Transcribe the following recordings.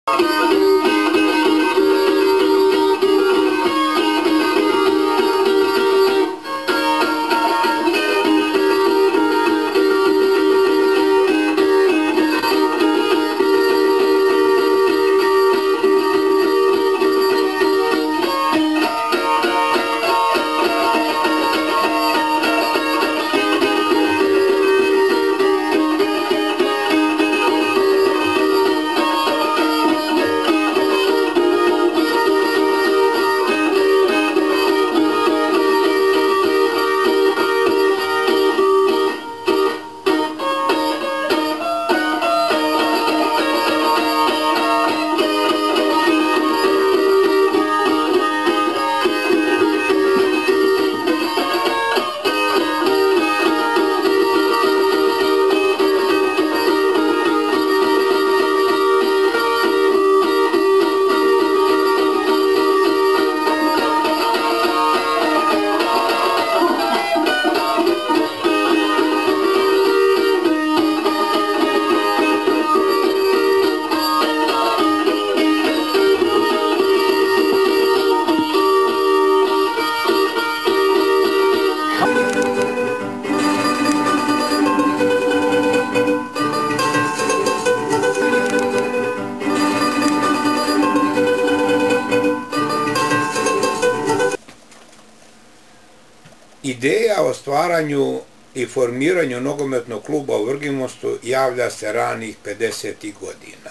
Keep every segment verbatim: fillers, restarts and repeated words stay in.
Ideja o stvaranju i formiranju nogometnog kluba u Vrginmostu javlja se ranih pedesetih godina.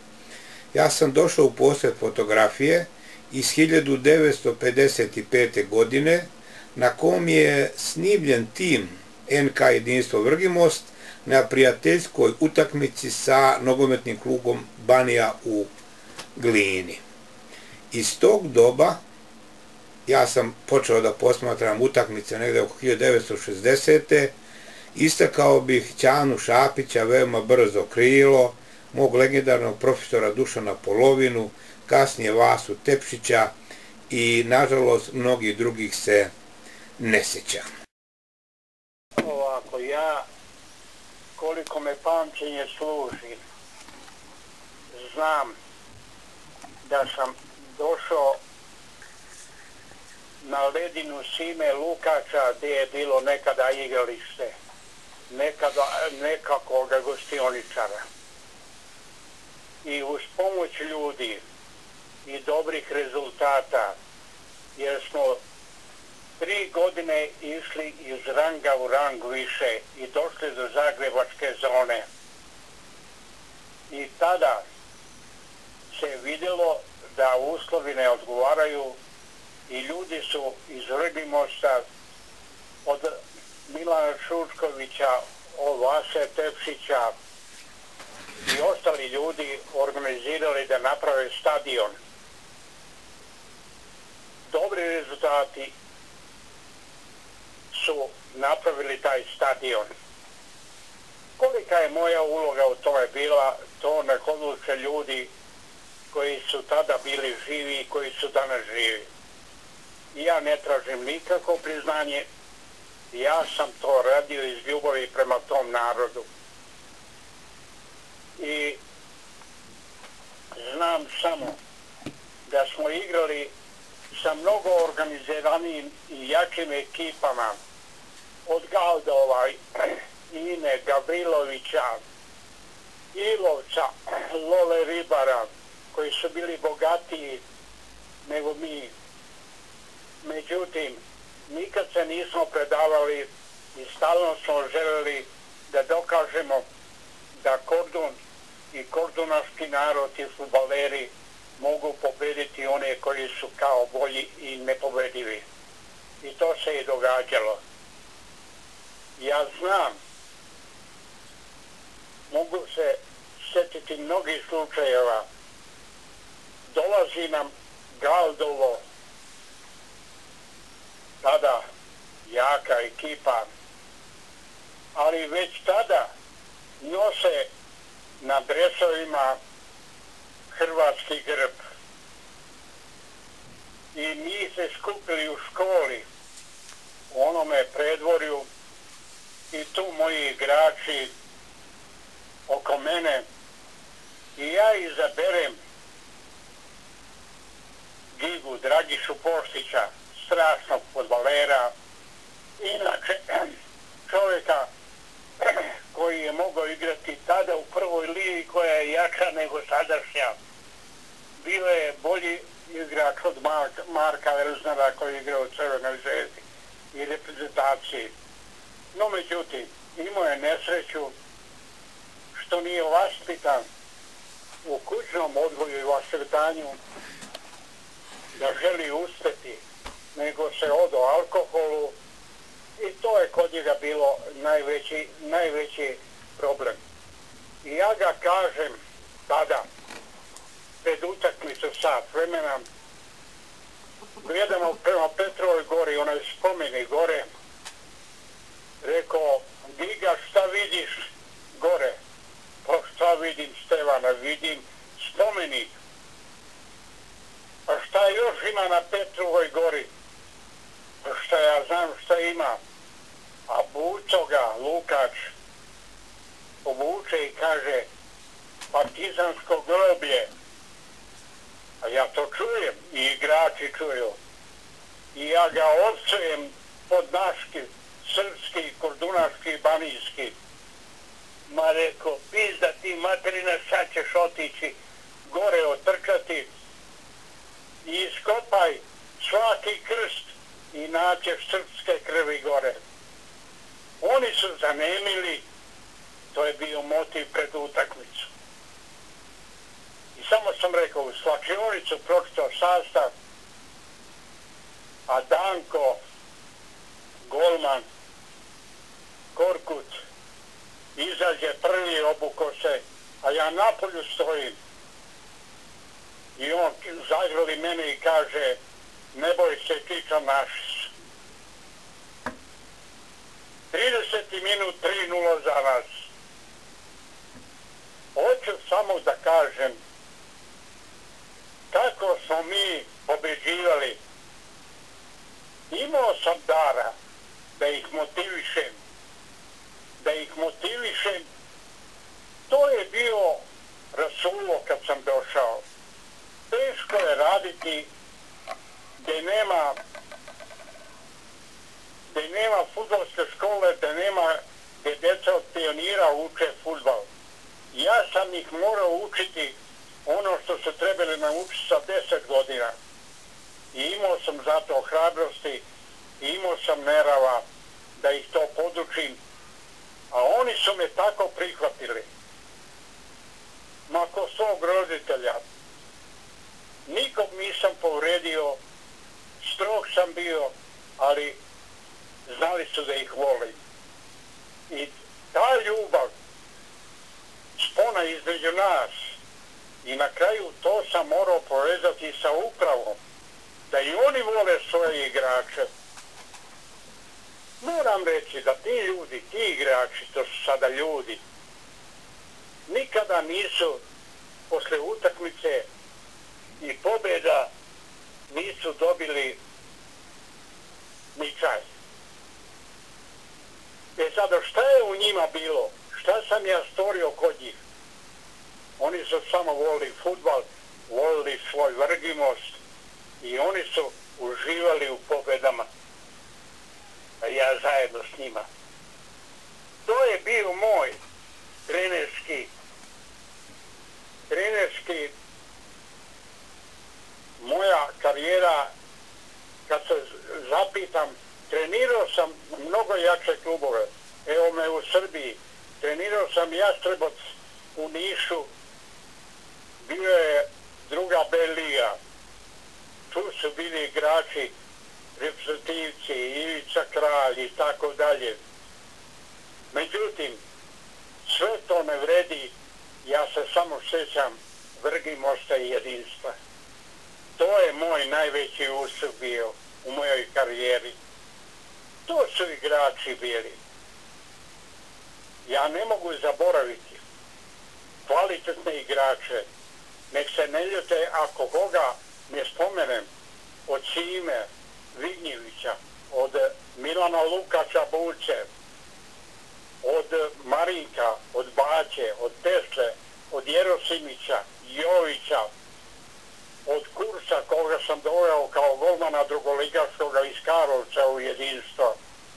Ja sam došao u posjed fotografije iz hiljadu devetsto pedeset pete. godine na kom je snimljen tim en ka Jedinstvo Vrginmost na prijateljskoj utakmici sa nogometnim klubom Banija u Glini. Iz tog doba ja sam počeo da posmatram utakmice negde oko hiljadu devetsto šezdesete. Istakao bih Ćanu Šapića, veoma brzo krilo, mog legendarnog profesora Dušana Polovinu, kasnije Vasu Tepšića i, nažalost, mnogih drugih se ne sjećam. Ovako, ja, koliko me pamćenje služi, znam da sam došao na ledinu Sime Lukača gdje je bilo nekada igralište, nekada, nekakvog gostioničara. I uz pomoć ljudi i dobrih rezultata, jer smo tri godine išli iz ranga u rang više i došli do zagrebačke zone. I tada se vidjelo da uslovi ne odgovaraju i ljudi su iz Vrginmosta od Milana Šuškovića, od Vase Tepšića i ostali ljudi organizirali da naprave stadion. Dobri rezultati su napravili taj stadion. Kolika je moja uloga u tome bila, to nek odluče ljudi koji su tada bili živi i koji su danas živi. Ja ne tražim nikakvo priznanje, ja sam to radio iz ljubavi prema tom narodu. I znam samo da smo igrali sa mnogo organiziranijim i jačim ekipama, od Galdova, Ine, Gavrilovića, Ilovca, Lole Ribara, koji su bili bogatiji nego mi. Međutim, nikad se nismo predavali i stalno smo želeli da dokažemo da Kordun i kordunaški narod i fudbaleri mogu pobediti one koji su kao bolji i nepobedivi. I to se i događalo. Ja znam, mogu se sjetiti mnogih slučajeva, dolazi nam Galdovo, tada jaka ekipa, ali već tada nose na dresovima hrvatski grb. I mi se skupili u školi, u onome predvorju, i tu moji igrači oko mene, i ja izaberem kolegu Dragišu Poštića, strašnog fudbalera, inače čovjeka koji je mogao igrati tada u prvoj ligi koja je jača nego sadašnja. Bio je bolji igrač od Marka, Marka Elznera koji je igrao u Crvenoj zvezdi i reprezentaciji. No međutim, imao je nesreću što nije vaspitan u kućnom odgoju i vaspitanju da želi uspjeti, nego se odo alkoholu i to je kod njega bilo najveći, najveći problem. I ja ga kažem tada, pred utakmicu sat vremena, gledamo prema Petrovoj gori, onaj spomeni gore, rekao, Giga, šta vidiš gore? Pa šta vidim, Stevana, vidim spomenik. Pa šta još ima na Petrovoj gori? Pa šta ja znam šta ima? A Buco ga, Lukač, obuče i kaže, partizansko groblje. A ja to čujem i igrači čuju. I ja ga odsujem pod naški, srpski, kordunaški, banijski. Ma reko, pizda ti materina, sad ćeš otići gore otrčati i iskopaj svaki krst i naćeš srpske krvi gore. Oni su zanemili, to je bio motiv pred utakmicu. I samo sam rekao, u slačionicu pročitao sastav, a Danko, golman, Korkut, izađe prvi, obuko se, a ja napolju stojim. I on zagrli mene i kaže, ne boj se, Čiča, naši. trideseti minut, tri nula za nas. Hoću samo da kažem kako smo mi pobeđivali. Imao sam dara da ih motivišem, da ih motivišem. To je bio rasulo kad sam došao. Teško je raditi gdje nema gdje nema fudbalske škole, gdje nema gdje djeca od pionira uče fudbal. Ja sam ih morao učiti ono što su trebali naučiti sa deset godina. I imao sam zato hrabrosti, i imao sam nerava da ih to podučim, a oni su me tako prihvatili. Ma ko svog roditelja. Nikog nisam povredio, strog sam bio, ali znali su da ih volim. I ta ljubav, spona između nas, i na kraju to sam morao povezati sa upravom, da i oni vole svoje igrače. Moram reći da ti ljudi, ti igrači, to su sada ljudi, nikada nisu posle utakmice i pobjeda nisu dobili ni čaj. E sada, šta je u njima bilo? Šta sam ja stvorio kod njih? Oni su samo volili fudbal, volili svoj vrgimost i oni su uživali u pobjedama. A ja zajedno s njima. To je bio moj trenerski trenerski moja karijera. Kad se zapitam, trenirao sam mnogo jače klubove. Evo me u Srbiji. Trenirao sam Jastreboc u Nišu. Bio je druga B liga. Tu su bili igrači, reprezentativci, Ivica Kralj i tako dalje. Međutim, sve to ne vredi. Ja se samo sjećam vrgimosta i jedinstva. To je moj najveći uspjeh bio u mojoj karijeri. To su igrači bili. Ja ne mogu zaboraviti kvalitetne igrače. Nek se ne ljute ako koga ne spomenem, od Šime Vignjevića, od Milana Lukača Bulče, od Marinka, od Baće, od Tesle, od Jerosimića, Jovića, od Kursa koga sam sam doveo kao golmana drugoligaškog iz Karlovca u jedinstvo.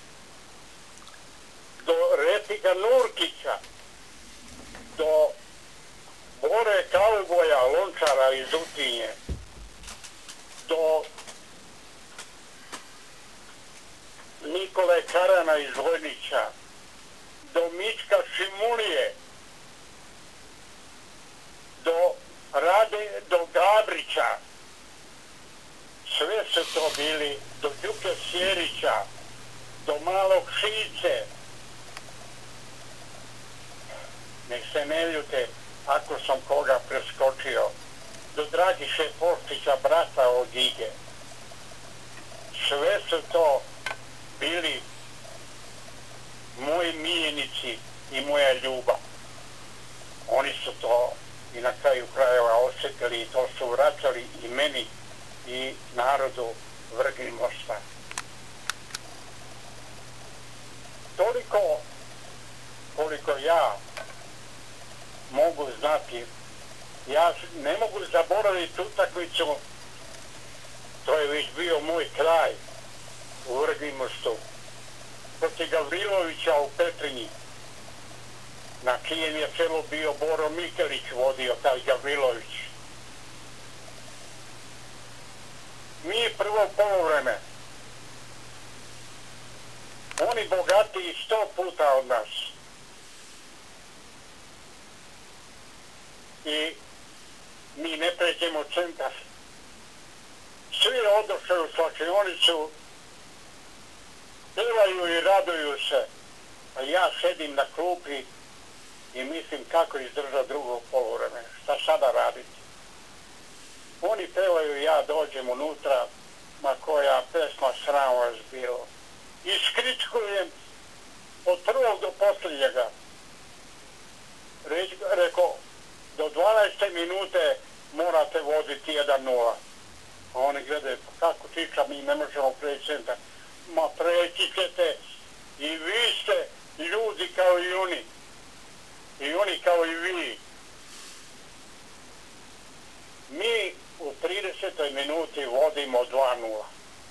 Do Retika Nurkića, do Bore Kauboja, Lončara iz Utinje, do Nikole Karana iz Vojnića, do Mička Šimulije, do Rade, do Gabrića, sve su to bili, do Đuke Sjerića, do Malog Šice. Nek se ne ljute ako sam koga preskočio, do Dragiše Poštića, brata od Ige. Sve su to bili moji miljenici i moja ljubav. Oni su to i na kraju krajeva osjetili i to su vraćali i meni i narodu Vrgin Mosta. Toliko koliko ja mogu znati, ja ne mogu zaboraviti utakmicu, to je već bio moj kraj u Vrgin Mostu, protiv Gavrilovića u Petrinji, na čijem je čelu bio Boro Mikelić vodio, taj Gavrilović. Mi prvo polovreme, oni bogatiji sto puta od nas. I mi ne pređemo centar. Svi odošli u slačionicu, pevaju i raduju se, a ja sedim na klupi i mislim kako izdrža drugo polovreme, šta sada raditi. Oni pevaju, ja dođem unutra, ma koja pesma sram vas bilo. Iskričkujem od prvog do posljednjega. Rekao, do dvanaeste minute morate voditi jedan nula. A oni gledaju, kako tiča, mi ne možemo preći centar. Ma preći ćete, i vi ste ljudi kao i oni. I oni kao i vi. Mi u tridesetoj minuti vodimo dva nula.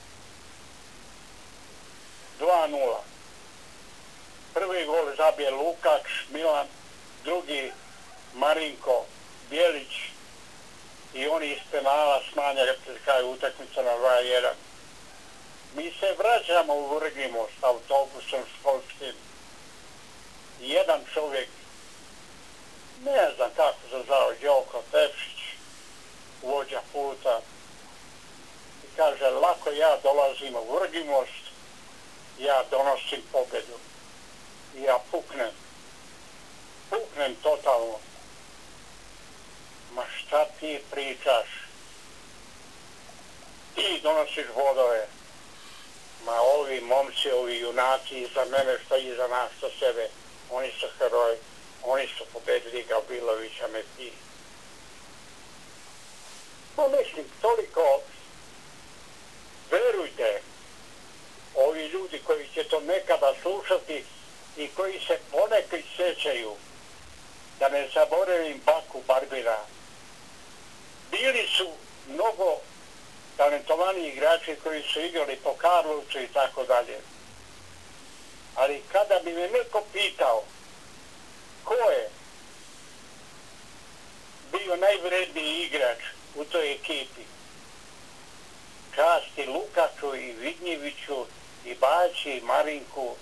dva nula. Prvi gol zabije Lukač, Milan, drugi Marinko, Bjelić i oni iz penala smanja kraju utakmica na dva jedan. Mi se vraćamo u Vrgin Most autobusom školskim. Jedan čovjek, ne znam kako se zvao, Đoko Tepšić, vođa puta, i kaže, lako ja dolazim u Vrgin Most, ja donosim pobedu. I ja puknem. Puknem totalno. Ma šta ti pričaš? Ti donosiš bodove. Ma ovi momci, ovi junaci iza mene, što iza nas, što sebe, oni su heroji. Oni su pobedili Gavrilovića, me ti. No mislim, toliko, verujte, ovi ljudi koji će to nekada slušati i koji se ponekad sjećaju, da ne zaboravim Baku Barbira, bili su mnogo talentovani igrači koji su igrali po Karlovcu i tako dalje. Ali kada bi me neko pitao ko je bio najvredniji igrač u toj ekipi, čast i Lukaču i Vidnjeviću i Baći i Marinku,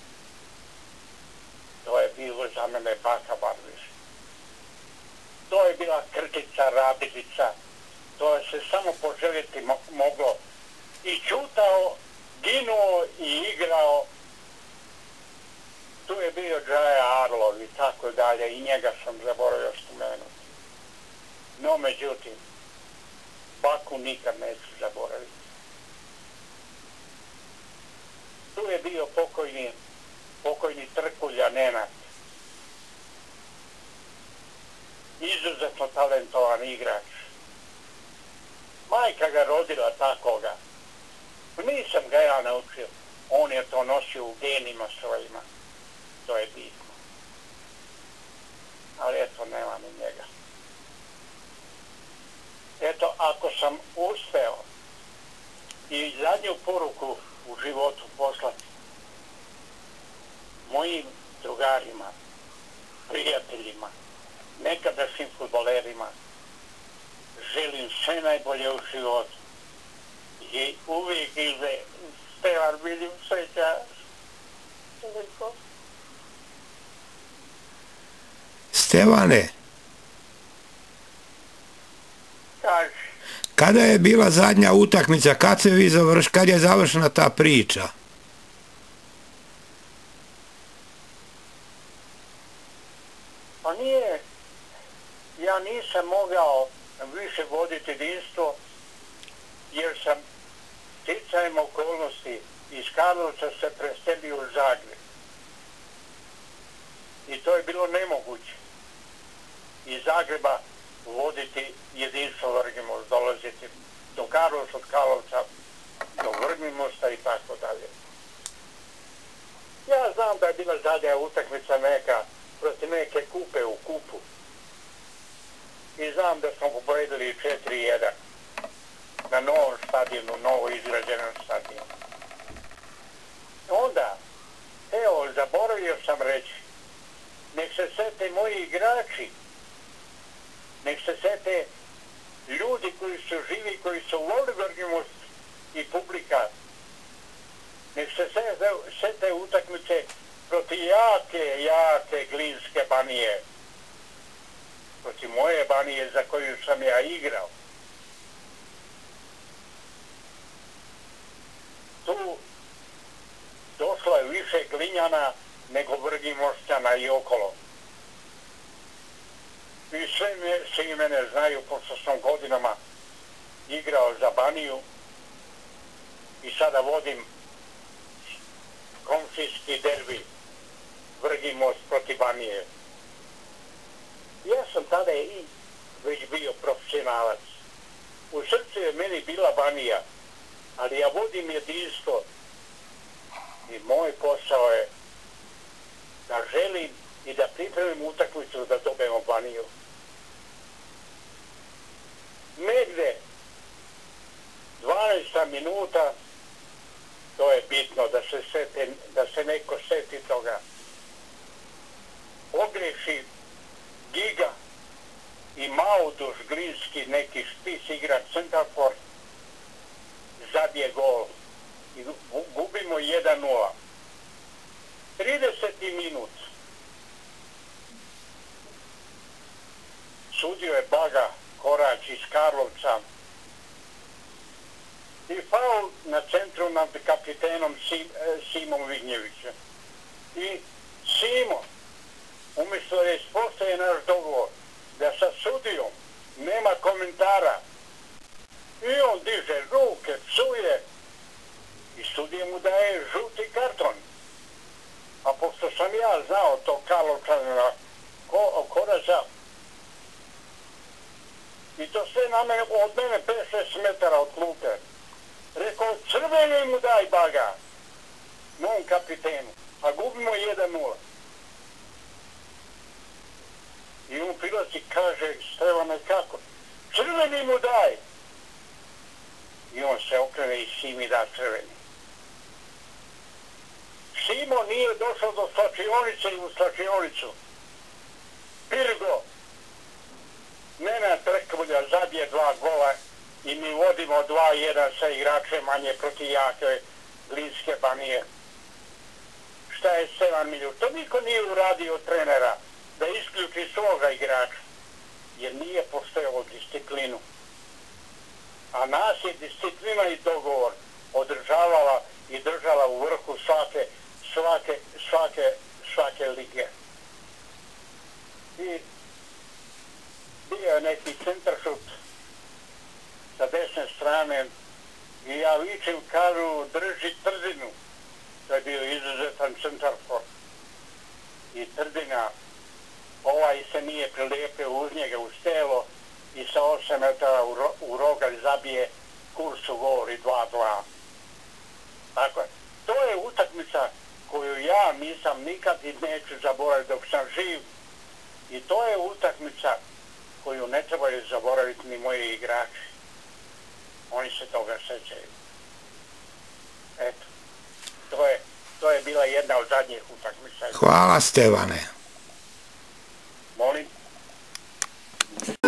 to je bilo za mene Baka Barbir. To je bila krtica, rabilica, to je se samo poželjeti mo moglo. I čutao, ginuo i igrao. Tu je bio Džaja Arlov i tako dalje, i njega sam zaboravio spomenuti. No, međutim, Baku nikad neću zaboraviti. Tu je bio pokojni, pokojni Trkulja Nenad. Izuzetno talentovan igrač. Majka ga rodila takoga. Nisam ga ja naučio. On je to nosio u genima svojima. To je bitno. Ali eto, nema ni njega. Eto, ako sam uspeo I zadnju poruku u životu poslati mojim drugarima, prijateljima, nekadašnjim fudbalerima. Želim sve najbolje u životu. I uvijek ide Stevan Miljum sreća. Stevane, Kaži. kada je bila zadnja utakmica, kad se vi završ, kad je završena ta priča? Pa nije, ja nisam mogao više voditi jedinstvo jer sam sticajem okolnosti iz Karlovca se preselio u Zagreb. I to je bilo nemoguće. Iz Zagreba voditi jedinstvo Vrginmost, dolaziti do Karlovca, od Karlovca do Vrginmosta i tako dalje. Ja znam da je bila zadnja utakmica neka protiv neke kupe u kupu. I znam da smo pobedili četiri jedan na novom stadionu, novo izgrađenom stadionu. Onda, evo, zaboravio sam reći, nek se sete moji igrači, nek se sete ljudi koji su živi, koji su volili Vrginmost i publika, nek se sete, sete utakmice protiv jake, jake Glinske Banije, protiv moje Banije za koju sam ja igrao. Tu došlo je više Glinjana nego Vrginmošćana i okolo. I sve me, svi mene znaju, pošto sam godinama igrao za Baniju i sada vodim komšijski derbi Vrginmost protiv Banije. Ja sam tada i već bio profesionalac. U srcu je meni bila Banija, ali ja vodim jedinstvo i moj posao je da želim i da pripremim utakmicu da dobijemo Baniju. Negde dvanaesta minuta, to je bitno da se, sete, da se neko seti toga, ogreši Giga i Mauduš Glinski, neki špis igra centarfor, zabije gol i gubimo jedan nula. trideseti minut. Sudio je Baga Korać iz Karlovca i faul na centru nad kapitenom Simom Vignjevićem. I Simo, umjesto da ispostaje naš dogovor da sa sudijom nema komentara i on diže ruke, psuje i sudija mu daje žuti karton. A pošto sam ja znao to Karlovčanina Koraća i to sve na mene, od mene pet šest metara od klupe, rekao, crveni mu daj Baga, mom kapitenu, a gubimo jedan nula. I on prilazi kaže, Stevane, kako? Crveni mu daj! I on se okrene i Simi da crveni. Simo nije došao do slačionice i u slačionicu. Pirgo, Nenad Trkvulja zabije dva gola i mi vodimo dva jedan sa igračem manje protiv jake Glinske Banije. Šta je Stevan Miljum? To niko nije uradio trenera da isključi svoga igrača, jer nije postojalo disciplinu. A nas je disciplina i dogovor održavala i držala u vrhu svake, svake, svake, svake lige. I bio je neki centaršut sa desne strane i ja vičem, kažu, drži Trdinu. To je bio izuzetan centarfor. I Trdina, ovaj se nije prilijepio uz njega uz telo i sa osam metara u, ro, u rogalj zabije Kursu gol i dva dva. Tako je. To je utakmica koju ja nisam nikad i neću zaboraviti dok sam živ. I to je utakmica koju ne trebaju zaboraviti ni moji igrači. Oni se toga sećaju. Eto, to je, to je bila jedna od zadnjih utakmica. Hvala Stevane. Molim.